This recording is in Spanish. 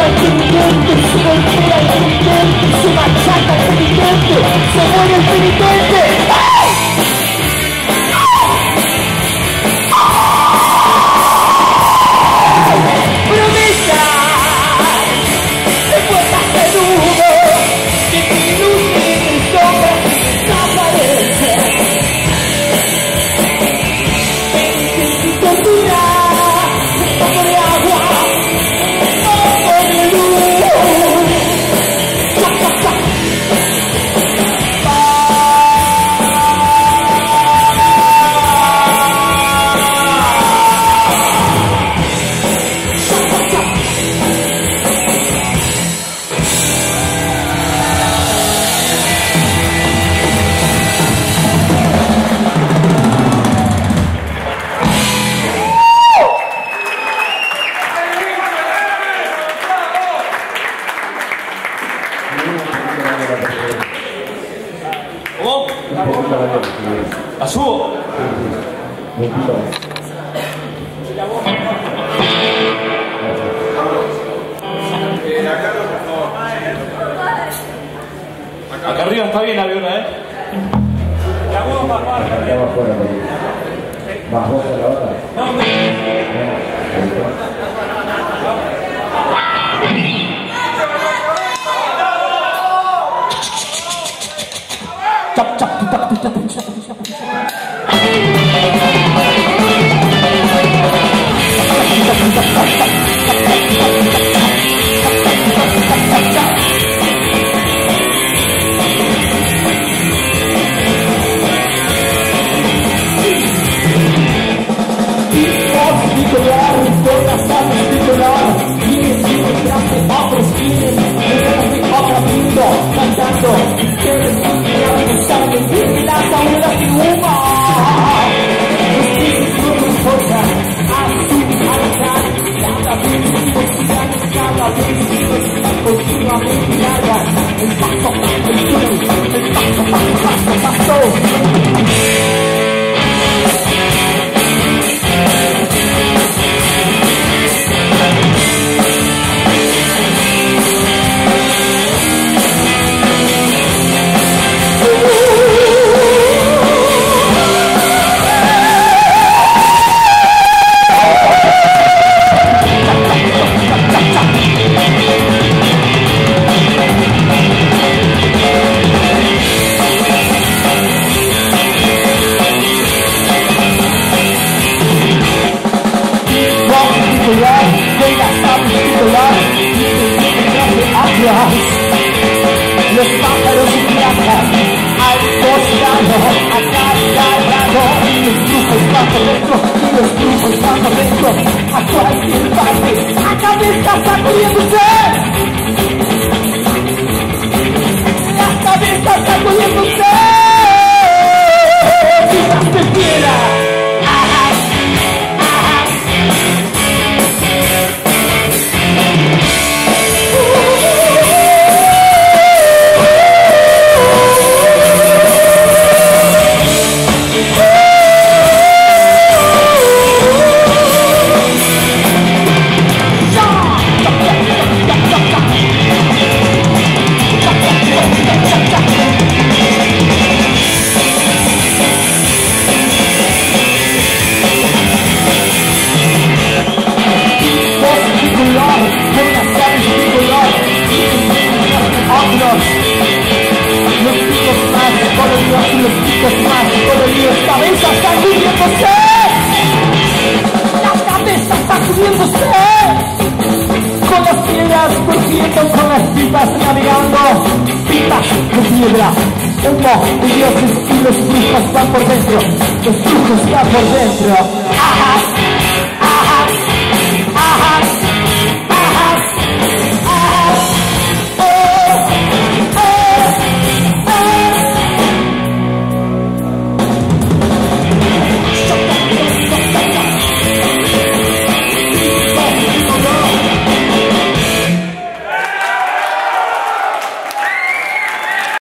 penitente, se golpea el penitente, se machaca el penitente, se muere el penitente. ¡Ay! Promesa de puertas de humo, que tu luz y tus sombras desaparecen. Penitencia y tortura, un poco de agua, un poco de luz. ¡Cha, cha, cha! ¿Cómo? ¿La subo? Acá arriba está bien la aviona, ¿eh? La voz más baja. ¿Más baja la otra? Chap, chap, chap, chap, chap, chap, chap. Cantando, que las aulas que humo. Los pisos no nos importan, a tu altar. Cada vez que consigamos, cada vez que están continuamente largas. El paso, paso. Los pájaros y plantas al costado, acá al lado, y los brujos van por dentro, y los brujos van por dentro, a cualquier parte, a cabeza sacudiéndose, la cabeza sacudiéndose, quizás te quiera. Los picos más coloridos, cabezas sacudiéndose, las cabezas sacudiéndose, con las piedras corriendo, con las pipas navegando, pipas de piedra, humo de dioses y los brujos van por dentro, los brujos van por dentro. ¡Ajá!